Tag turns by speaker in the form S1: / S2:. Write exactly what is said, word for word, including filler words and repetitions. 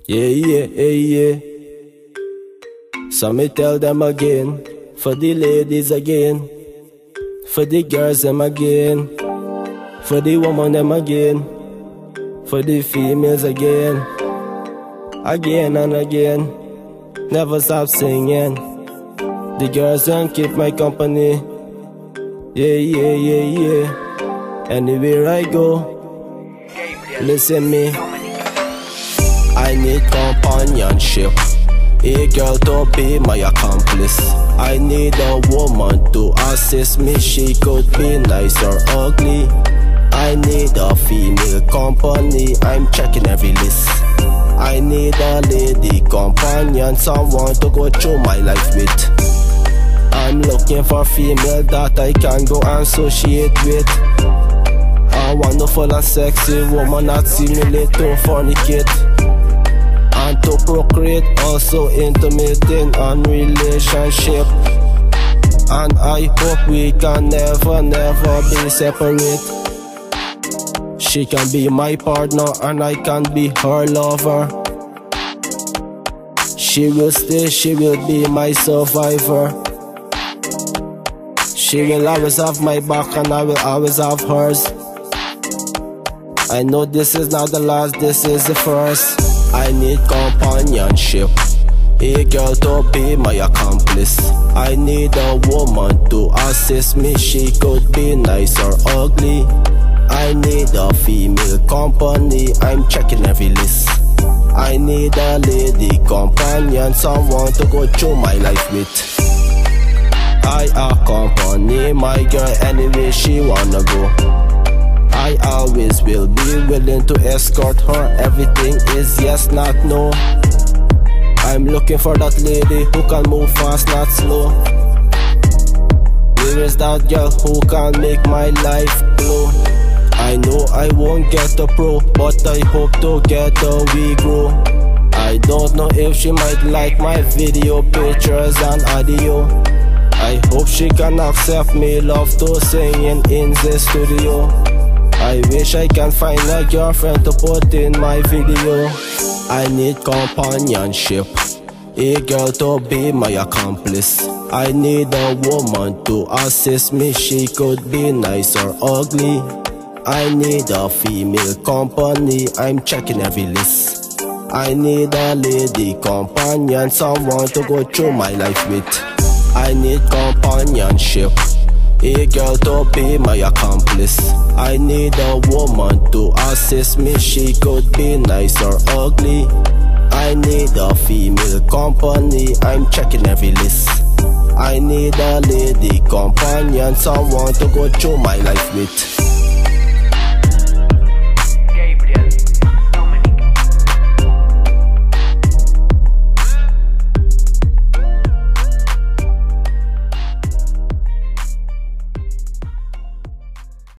S1: Yeah, yeah, yeah, yeah. So me tell them again, for the ladies again, for the girls them again, for the woman them again, for the females again, again and again. Never stop singing. The girls don't keep my company. Yeah, yeah, yeah, yeah. Anywhere I go, listen me. I need companionship, a girl to be my accomplice. I need a woman to assist me. She could be nice or ugly. I need a female company. I'm checking every list. I need a lady companion, someone to go through my life with. I'm looking for female that I can go and associate with. A wonderful and sexy woman that simulate to fornicate and to procreate, also intimating and relationship. And I hope we can never, never be separate. She can be my partner and I can be her lover. She will stay, she will be my survivor. She will always have my back and I will always have hers. I know this is not the last, this is the first. I need companionship, a girl to be my accomplice. I need a woman to assist me. She could be nice or ugly. I need a female company. I'm checking every list. I need a lady companion, someone to go through my life with. I accompany my girl anywhere she wanna go. I always will be willing to escort her. Everything is yes, not no. I'm looking for that lady who can move fast, not slow. Where is that girl who can make my life glow? I know I won't get a pro, but I hope to get a wee grow. I don't know if she might like my video, pictures and audio. I hope she can accept me love to singing in the studio. I wish I can find a girlfriend to put in my video. I need companionship, a girl to be my accomplice. I need a woman to assist me. She could be nice or ugly. I need a female company. I'm checking every list. I need a lady companion, someone to go through my life with. I need companionship, a girl to be my accomplice. I need a woman to assist me. She could be nice or ugly. I need a female company. I'm checking every list. I need a lady companion, someone to go through my life with.